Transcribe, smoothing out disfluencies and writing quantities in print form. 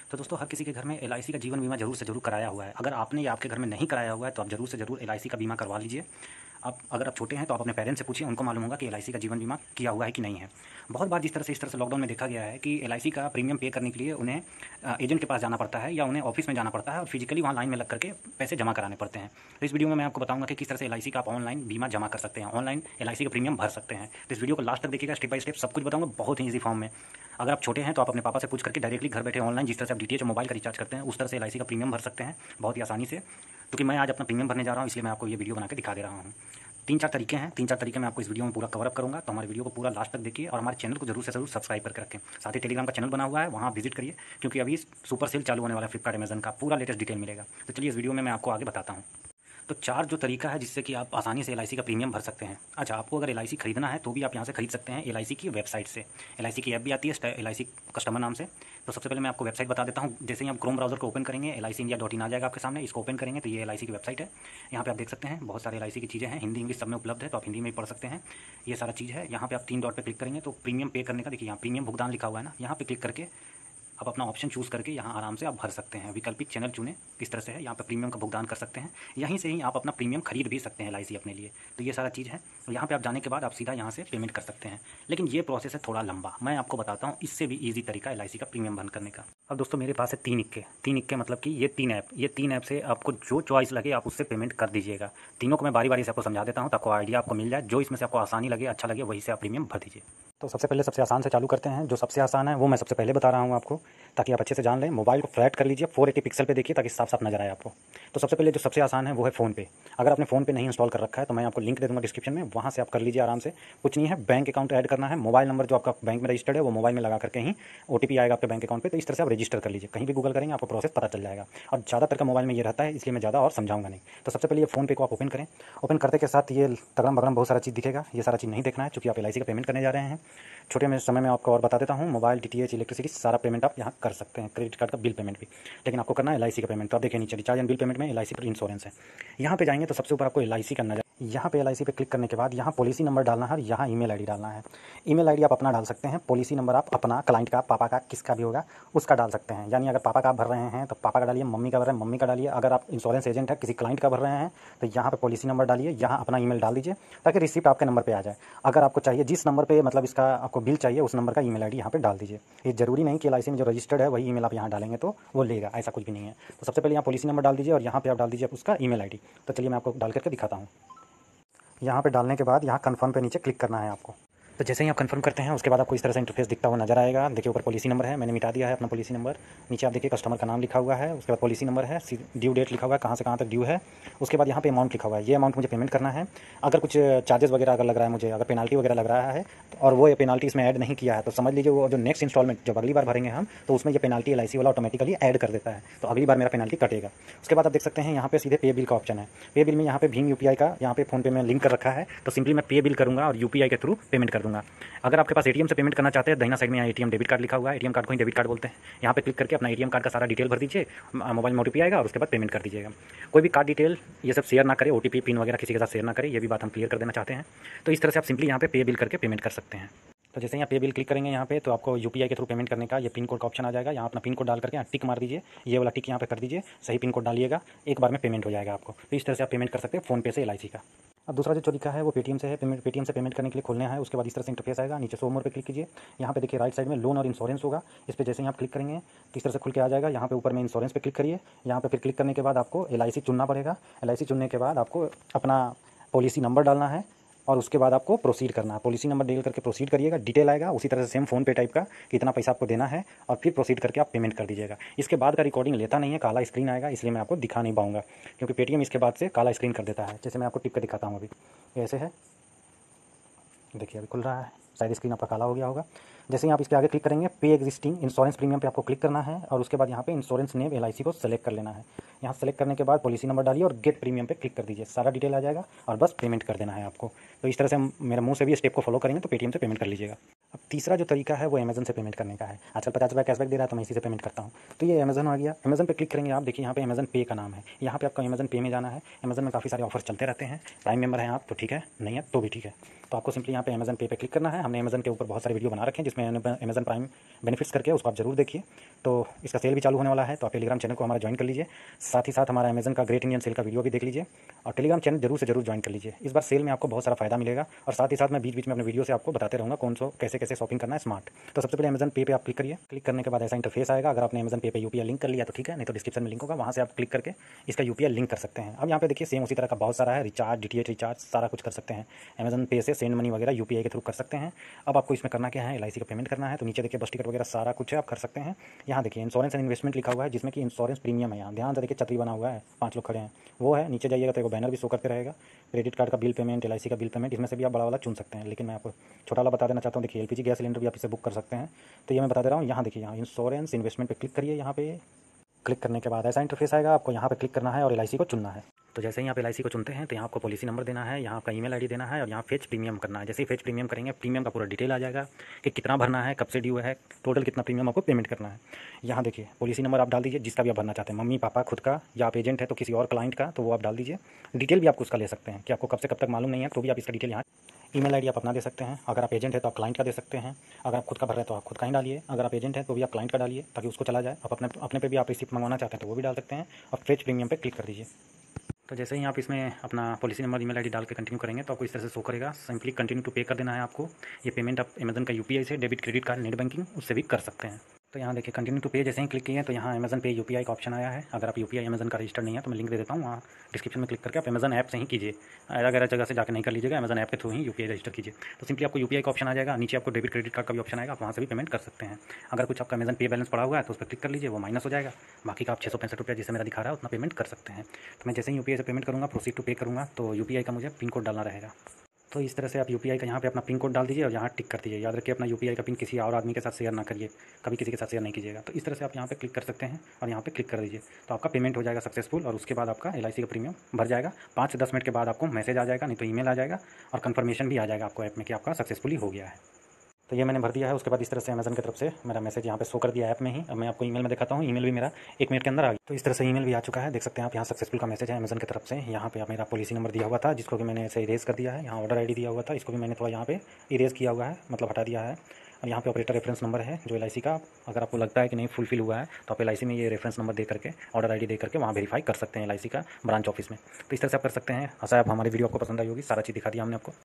तो दोस्तों, हर किसी के घर में एलआईसी का जीवन बीमा ज़रूर से ज़रूर कराया हुआ है। अगर आपने या आपके घर में नहीं कराया हुआ है तो आप ज़रूर से ज़रूर एलआईसी का बीमा करवा लीजिए। अगर आप छोटे हैं तो आप अपने पेरेंट्स से पूछिए, उनको मालूम होगा कि एलआईसी का जीवन बीमा किया हुआ है कि नहीं है। बहुत बार इस तरह से लॉकडाउन में देखा गया है कि एलआईसी का प्रीमियम पे करने के लिए उन्हें एजेंट के पास जाना पड़ता है या उन्हें ऑफिस में जाना पड़ता है और फिजिकली वहाँ लाइन में लग करके पैसे जमा कराने पड़ते हैं। तो इस वीडियो में मैं आपको बताऊंगा कि किस तरह से एलआईसी का आप ऑनलाइन बीमा जमा कर सकते हैं, ऑनलाइन एलआईसी का प्रीमियम भर सकते हैं। तो इस वीडियो को लास्ट तक देखिएगा, स्टेप बाय स्टेप सब कुछ बताऊंगा बहुत ही ईजी फॉर्म में। अगर आप छोटे हैं तो आप अपने पापा से पूछ करके डायरेक्टली घर बैठे ऑनलाइन जिस तरह से आप डीटीएच और मोबाइल का रिचार्ज करते हैं उस तरह से एलआईसी का प्रीमियम भर सकते हैं बहुत ही आसानी से। क्योंकि मैं आज अपना प्रीमियम भरने जा रहा हूँ, इसलिए मैं आपको ये वीडियो बना के दिखा दे रहा हूँ। तीन चार तरीके मैं आपको इस वीडियो में पूरा कवर अप करूँगा। तो हमारे वीडियो को पूरा लास्ट तक देखिए और हमारे चैनल को जरूर से जरूर सब्सक्राइब करके रखें। साथ ही टेलीग्राम का चैनल बना हुआ है, वहाँ विजिट करिए, क्योंकि अभी सुपर सेल चालू होने वाला है फ्लिपकार्ट अमेजन का, पूरा लेटेस्ट डिटेल मिलेगा। तो चलिए इस वीडियो में मैं आपको आगे बताता हूँ। तो चार जो तरीका है जिससे कि आप आसानी से एलआईसी का प्रीमियम भर सकते हैं। अच्छा, आपको अगर एलआईसी खरीदना है तो भी आप यहाँ से खरीद सकते हैं एलआईसी की वेबसाइट से। एलआईसी की ऐप भी आती है एलआईसी कस्टमर नाम से। तो सबसे पहले मैं आपको वेबसाइट बता देता हूँ। जैसे ही आप क्रोम ब्राउजर को ओपन करेंगे, LICindia.in आ जाएगा आपके सामने। इसको ओपन करेंगे तो ये एलआईसी की वेबसाइट है। यहाँ पे आप देख सकते हैं बहुत सारे एलआईसी की चीज़ें हैं, हिंदी इंग्लिश सब में उपलब्ध है, तो आप हिंदी में भी पढ़ सकते हैं। ये सारा चीज़ है। यहाँ पे आप 3 डॉट पे क्लिक करेंगे तो प्रीमियम पे करने का, देखिए यहाँ प्रीमियम भुगतान लिखा हुआ है ना, यहाँ पे क्लिक करके आप अपना ऑप्शन चूज़ करके यहाँ आराम से आप भर सकते हैं। विकल्पित चैनल चुनें, इस तरह से है, यहाँ पे प्रीमियम का भुगतान कर सकते हैं। यहीं से ही आप अपना प्रीमियम खरीद भी सकते हैं एलआईसी अपने लिए। तो ये सारा चीज़ है। यहाँ पे आप जाने के बाद आप सीधा यहाँ से पेमेंट कर सकते हैं। लेकिन ये प्रोसेस है थोड़ा लंबा, मैं आपको बताता हूँ इससे भी ईजी तरीका एलआईसी का प्रीमियम भर करने का। अब दोस्तों, मेरे पास है 3 इक्के मतलब कि ये 3 ऐप से आपको जो चॉइस लगे आप उससे पेमेंट कर दीजिएगा। तीनों को मैं बारी बारी से आपको समझा देता हूँ, तो आपको आइडिया आपको मिल जाए। जो इसमें से आपको आसानी लगे, अच्छा लगे, वही से आप प्रीमियम भर दीजिए। तो सबसे पहले सबसे आसान से चालू करते हैं। जो सबसे आसान है वो मैं सबसे पहले बता रहा हूँ आपको, ताकि आप अच्छे से जान लें। मोबाइल को फ्लैट कर लीजिए, 480 पिक्सल पे देखिए ताकि साफ साफ नजर आए आपको। तो सबसे पहले जो सबसे आसान है वो है फ़ोनपे। अगर आपने फ़ोनपे नहीं इंस्टॉल कर रखा है तो मैं आपको लिंक दे दूँगा डिस्क्रिप्शन में, वहाँ से आप कर लीजिए आराम से। कुछ नहीं है, बैंक अकाउंट ऐड करना है, मोबाइल नंबर जो आपका बैंक में रजिस्टर्ड है वो मोबाइल में लगा करके ही OTP आएगा आपके बैंक अकाउंट पे। तो इस तरह से आप रजिस्टर कर लीजिए, कहीं भी गूगल करेंगे आपको प्रोसेस पता चल जाएगा। और ज़्यादातर का मोबाइल में ये रहता है, इसलिए मैं ज़्यादा और समझाऊंगा नहीं। तो सबसे पहले ये फ़ोनपे को आप ओपन करें। ओपन करते के साथ ये तगड़म बगड़म बहुत सारा चीज़ दिखेगा। ये सारा चीज़ नहीं देखना है, क्योंकि आप एलआईसी का पेमेंट करने जा रहे हैं। छोटे में समय में आपको और बता देता हूँ, मोबाइल, DTH, इलेक्ट्रिसिटी सारा पेमेंट आप यहाँ कर सकते हैं, क्रेडिट कार्ड का बिल पेमेंट भी। लेकिन आपको करना है एलआईसी का पेमेंट। तो आप देखिए नीचे रिचार्ज एंड बिल पेमेंट में एलआईसी पर इंश्योरेंस है। यहाँ पे जाएंगे तो सबसे ऊपर आपको एलआईसी का नजर, यहाँ पे एलआईसी पे क्लिक करने के बाद यहाँ पॉलिसी नंबर डालना है और यहाँ ईमेल आईडी डालना है। ईमेल आईडी आप अपना डाल सकते हैं, पॉलिसी नंबर आप अपना, क्लाइंट का, पापा का, किसका भी होगा उसका डाल सकते हैं। यानी अगर पापा का भर रहे हैं तो पापा का डालिए, मम्मी का भर रहे हैं मम्मी का डालिए। अगर आप इंश्योरेंस एजेंट है, किसी क्लाइंट का भर रहे हैं तो यहाँ पे पॉलिसी नंबर डालिए, यहाँ अपना ईमेल डाल दीजिए ताकि रिसिप्ट आपके नंबर पर आ जाए। अगर आपको चाहिए जिस नंबर पर मतलब इसका आपको बिल चाहिए उस नंबर का ईमेल आईडी यहाँ पे डाल दीजिए। ये जरूरी नहीं कि एलआईसी में जो रजिस्टर्ड है वही ईमेल आप यहाँ डालेंगे तो वो लेगा, ऐसा कुछ भी नहीं है। तो सबसे पहले यहाँ पॉलिसी नंबर डाल दीजिए और यहाँ पे आप डाल दीजिए उसका ईमेल आईडी। तो चलिए मैं आपको डाल करके दिखाता हूँ। यहाँ पे डालने के बाद यहाँ कन्फर्म पे नीचे क्लिक करना है आपको। तो जैसे ही आप कंफर्म करते हैं उसके बाद आपको इस तरह से इंटरफेस दिखता हुआ नजर आएगा। देखिए ऊपर पॉलिसी नंबर है, मैंने मिटा दिया है अपना पॉलिसी नंबर। नीचे आप देखिए कस्टमर का नाम लिखा हुआ है, उसके बाद पॉलिसी नंबर है, ड्यू डेट लिखा हुआ है, कहाँ से कहाँ तक ड्यू है। उसके बाद यहाँ पे अमाउंट लिखा हुआ है, ये अमाउंट मुझे पेमेंट करना है। अगर कुछ चार्जेस वगैरह अगर लग रहा है मुझे, अगर पेनाल्टी वगैरह लग रहा है और वो ये पेनाल्टी इसमें ऐड नहीं किया है तो समझ लीजिए वो जो नेक्स्ट इंस्टॉलमेंट जब अगली बार भरेंगे हम तो उसमें ये पेनाल्टी एलआईसी वाला ऑटोमेटिकली ऐड कर देता है, तो अगली बार मेरा पेनाल्टी कटेगा। उसके बाद आप देख सकते हैं यहाँ पे सीधे पे बिल का ऑप्शन है। पे बिल में यहाँ पे भीम UPI का यहाँ पे फोनपे में लिंक कर रखा है, तो सिंपली मैं पे बिल करूँगा और UPI के थ्रू पेमेंट कर दूँगा। अगर आपके पास एटीएम से पेमेंट करना चाहते हैं, दाहिना साइड में यहाँ एटीएम डेबिट कार्ड लिखा हुआ है, एटीएम कार्ड को ही डेबिट कार्ड बोलते हैं। यहाँ पे क्लिक करके अपना एटीएम कार्ड का सारा डिटेल भर दीजिए, मोबाइल में OTP आएगा और उसके बाद पेमेंट कर दीजिएगा। कोई भी कार्ड डिटेल ये सब शेयर ना करें, OTP पिन वगैरह किसी के साथ शेयर ना करें, ये भी बात हम क्लियर कर देना चाहते हैं। तो इस तरह से आप सिंपली यहाँ पे बिल करके पेमेंट कर सकते हैं। तो जैसे यहाँ पे बिल क्लिक करेंगे यहाँ पे तो आपको UPI के थ्रू पेमेंट करने का ये पिन कोड का ऑप्शन आ जाएगा। यहाँ अपना पिन कोड डाल करके यहाँ टिक मार दीजिए, ये वाला टिक यहाँ पे कर दीजिए, सही पिन कोड डालिएगा, एक बार में पेमेंट हो जाएगा आपको। तो इस तरह से आप पेमेंट कर सकते हैं फ़ोनपे से एलआईसी का। अब दूसरा जो तरीका है वो पेटीएम से है। पेटीएम से पेमेंट करने के लिए खोलना है, उसके बाद इस तरह से इंटरफेस आएगा। नीचे शो मोर पे क्लिक कीजिए, यहाँ पे देखिए राइट साइड में लोन और इंश्योरेंस होगा, इस पर जैसे ही आप क्लिक करेंगे तो इस तरह से खुल के आ जाएगा। यहाँ पे ऊपर में इंश्योरेंस पे क्लिक करिए, यहाँ पे फिर क्लिक करने के बाद आपको एलआईसी चुनना पड़ेगा। एलआईसी चुनने के बाद आपको अपना पॉलिसी नंबर डालना है और उसके बाद आपको प्रोसीड करना है। पॉलिसी नंबर डाल करके प्रोसीड करिएगा, डिटेल आएगा उसी तरह से सेम फ़ोन पे टाइप का, कितना पैसा आपको देना है और फिर प्रोसीड करके आप पेमेंट कर दीजिएगा। इसके बाद का रिकॉर्डिंग लेता नहीं है, काला स्क्रीन आएगा, इसलिए मैं आपको दिखा नहीं पाऊंगा, क्योंकि पेटीएम इसके बाद से काला स्क्रीन कर देता है। जैसे मैं आपको टिप कर दिखाता हूँ, अभी ऐसे है, देखिए अभी खुल रहा है, शायद स्क्रीन आपका काला हो गया होगा। जैसे ही आप इसके आगे क्लिक करेंगे पे एग्जिस्टिंग इंश्योरेंस प्रीमियम पे आपको क्लिक करना है और उसके बाद यहाँ पे इंश्योरेंस नेम एलआईसी को सेलेक्ट कर लेना है। यहाँ सेलेक्ट करने के बाद पॉलिसी नंबर डालिए और गेट प्रीमियम पे क्लिक कर दीजिए, सारा डिटेल आ जाएगा और बस पेमेंट कर देना है आपको। तो इस तरह से मेरे मुंह से भी स्टेप को फॉलो करेंगे तो पेटीएम से पेमेंट कर लीजिएगा। अब तीसरा जो तरीका है वो अमेजन से पेमेंट करने का है। आजकल 50 रुपये कैशबैक दे रहा है तो मैं इसी से पेमेंट करता हूँ। तो ये अमेजन आ गया, अमेजन पे क्लिक करेंगे आप, देखिए यहाँ पे अमेजन पे का नाम है, यहाँ पे आपको अमेजन पे में जाना है। अमेजन में काफ़ी सारे ऑफर्स चलते रहते हैं, प्राइम मेंबर हैं आप तो ठीक है, नहीं है तो भी ठीक है। तो आपको सिंपली यहाँ पे अमेज़न पे क्लिक करना है। हमने अमेज़न के ऊपर बहुत सारे वीडियो बना रखे हैं जिसमें अमेज़न प्राइम बेनिफिट्स करके उसको आप जरूर देखिए। तो इसका सेल भी चालू होने वाला है, तो आप टेलीग्राम चैनल को हमारा ज्वाइन कर लीजिए। साथ ही साथ हमारा अमेज़न का ग्रेट इंडियन सेल का वीडियो भी देख लीजिए और टेलीग्राम चैनल जरूर से जरूर ज्वाइन कर लीजिए। इस बार सेल में आपको बहुत सारा फायदा मिलेगा और साथ ही साथ मैं बीच बीच में अपने वीडियो से आपको बताते रहूँगा कौन सा कैसे कैसे शॉपिंग करना है स्मार्ट। तो सबसे पहले अमेज़न पे आप क्लिक करिए। क्लिक करने के बाद ऐसा इंटरफेस आएगा। अगर आपने अमेज़न पे यूपीआई लिंक कर लिया तो ठीक है, नहीं तो डिस्क्रिप्शन में लिंक होगा, वहाँ से आप क्लिक करके इसका यूपीआई लिंक कर सकते हैं। अब यहाँ पे देखिए सेम उसी तरह का बहुत सारा है, रिचार्ज, डीटीएच रिचार्ज सारा कुछ कर सकते हैं। अमेज़न पे से सेंड मनी वगैरह यूपीआई के थ्रू कर सकते हैं। अब आपको इसमें करना क्या है, एलआईसी का पेमेंट करना है। तो नीचे देखिए बस टिकट वगैरह सारा कुछ है, आप कर सकते हैं। यहाँ देखिए इंश्योरेंस एंड इन्वेस्टमेंट लिखा हुआ है जिसमें कि इंश्योरेंस प्रीमियम है। यहाँ ध्यान से देखिए छतरी बना हुआ है, 5 लोग खड़े हैं, वो है। नीचे जाइएगा तो एक बैनर भी शो करते रहेगा, क्रेडिट कार्ड का बिल पेमेंट, एलआईसी का बिल पेमेंट, इसमें से भी आप बड़ा वाला चुन सकते हैं। लेकिन मैं आपको छोटा वाला बता देना चाहता हूँ। देखिए एलपीजी गैस सिलेंडर भी आप इसे बुक कर सकते हैं। तो ये मैं बता दे रहा हूँ। यहाँ देखिए, यहाँ इंश्योरेंस इन्वेस्टमेंट पे क्लिक करिए। यहाँ पे क्लिक करने के बाद ऐसा इंटरफेस आएगा, आपको यहाँ पे क्लिक करना है और एलआईसी को चुनना है। तो जैसे ही आप एलआईसी को चुनते हैं तो यहाँ आपको पॉलिसी नंबर देना है, यहाँ आपका ईमेल आईडी देना है और यहाँ फेच प्रीमियम करना है। जैसे ही फेच प्रीमियम करेंगे, प्रीमियम का पूरा डिटेल आ जाएगा कि कितना भरना है, कब से ड्यू है, टोटल कितना प्रीमियम आपको पेमेंट करना है। यहाँ देखिए पॉलिसी नंबर आप डाल दीजिए जिसका भी आप भरना चाहते हैं, मम्मी पापा खुद का, या आप एजेंट है तो किसी और क्लाइंट का, तो वो आप डाल दीजिए। डिटेल भी आप उसका ले सकते हैं कि आपको कब से कब तक मालूम नहीं है, तो भी आप इसका डिटेल यहाँ। ईमेल आईडी आप अपना दे सकते हैं। अगर आप एजेंट है तो आप क्लाइंट का दे सकते हैं। अगर आप खुद का भर रहे हैं तो आप खुद का ही डालिए। अगर आप एजेंट है तो भी आप क्लाइंट का डालिए ताकि उसको चला जाए। आप अपने पे भी आप रिसिप्ट मंगवाना चाहते हैं तो वो भी डाल सकते हैं और फेच प्रीमियम पे क्लिक कर दीजिए। तो जैसे ही आप इसमें अपना पॉलिसी नंबर, ईमेल आईडी डाल के कंटिन्यू करेंगे तो आपको इस तरह से शो करेगा। सिंपली कंटिन्यू टू पे कर देना है आपको। ये पेमेंट आप अमेज़न का यूपीआई से, debit, credit card, net banking, उससे भी कर सकते हैं। तो यहाँ देखिए कंटिन्यू टू पे जैसे ही क्लिक किए तो यहाँ अमेज़न पे यूपीआई का ऑप्शन आया है। अगर आप यूपीआई अमेज़न का रजिस्टर नहीं है तो मैं लिंक दे देता हूँ, वहाँ डिस्क्रिप्शन में क्लिक करके आप अमेज़न ऐप से ही कीजिए। अलग अलग जगह से जाकर नहीं कर लीजिएगा, अमेज़न ऐप के थ्रू ही यूपीआई रजिस्टर कीजिए। तो सिंपली आपको यूपीआई का ऑप्शन आ जाएगा। नीचे आपको डेबिट, क्रेडिट कार्ड का भी ऑप्शन आएगा, आप वहाँ से भी पेमेंट कर सकते हैं। अगर कुछ आपका अमेज़न पे बैलेंस पड़ा हुआ है तो उस पर क्लिक कर लीजिए, वो माइनस हो जाएगा। बाकी का आप 665 रुपये जिससे मेरा दिखा रहा है उतना पेमेंट कर सकते हैं। तो मैं जैसे ही यूपीआई से पेमेंट करूँगा, प्रोसीड टू पे करूँगा, तो यूपीआई का मुझे पिन कोड डालना रहेगा। तो इस तरह से आप यूपीआई का यहाँ पे अपना पिन कोड डाल दीजिए और यहाँ टिक कर दीजिए। याद रखिए अपना यूपीआई का पिन किसी और आदमी के साथ शेयर ना करिए, कभी किसी के साथ शेयर नहीं कीजिएगा। तो इस तरह से आप यहाँ पे क्लिक कर सकते हैं और यहाँ पे क्लिक कर दीजिए तो आपका पेमेंट हो जाएगा सक्सेसफुल और उसके बाद आपका एलआईसी का प्रीमियम भर जाएगा। 5 से 10 मिनट के बाद आपको मैसेज आ जाएगा, नहीं तो ईमेल आ जाएगा और कन्फर्मेशन भी आ जाएगा आपको ऐप में कि आपका सक्सेसफुली हो गया है। तो ये मैंने भर दिया है। उसके बाद इस तरह से अमेज़न की तरफ से मेरा मैसेज यहाँ पे शो कर दिया ऐप में ही। अब मैं आपको ईमेल में दिखाता हूँ। ईमेल भी मेरा 1 मिनट के अंदर आ गया। तो इस तरह से ईमेल भी आ चुका है, देख सकते हैं आप। यहाँ सक्सेसफुल का मैसेज है अमेज़न की तरफ से। यहाँ पे मेरा पॉलिसी नंबर दिया हुआ था जिसको कि मैंने ऐसे इरेज कर दिया है। यहाँ ऑर्डर आईडी दिया हुआ था, इसको भी मैंने थोड़ा यहाँ पे इरेज किया हुआ है, मतलब हटा दिया है। और यहाँ पे ऑपरेटर रेफरेंस नंबर है जो एलआईसी का। अगर आपको लगता है कि नहीं फुलफिल हुआ है तो आप एलआईसी में ये रेफरेंस नंबर दे करके, ऑर्डर आईडी दे करके वहाँ वेरीफाई कर सकते हैं एलआईसी का ब्रांच ऑफिस में। तो इस तरह से आप कर सकते हैं। आशा है आप हमारी वीडियो आपको पसंद आई होगी। सारा चीज़ दिखा दिया हमने आपको।